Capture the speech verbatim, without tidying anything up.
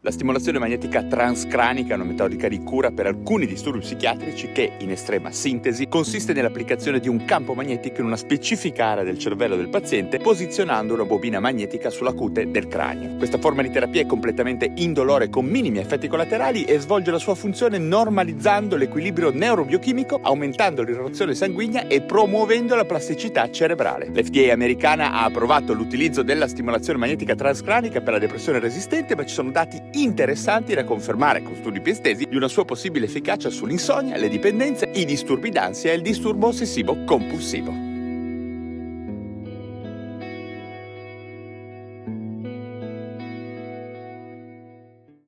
La stimolazione magnetica transcranica è una metodica di cura per alcuni disturbi psichiatrici che, in estrema sintesi, consiste nell'applicazione di un campo magnetico in una specifica area del cervello del paziente, posizionando una bobina magnetica sulla cute del cranio. Questa forma di terapia è completamente indolore con minimi effetti collaterali e svolge la sua funzione normalizzando l'equilibrio neurobiochimico, aumentando l'irrorazione sanguigna e promuovendo la plasticità cerebrale. L'F D A americana ha approvato l'utilizzo della stimolazione magnetica transcranica per la depressione resistente, ma ci sono dati interessanti da confermare con studi più estesi di una sua possibile efficacia sull'insonnia, le dipendenze, i disturbi d'ansia e il disturbo ossessivo compulsivo.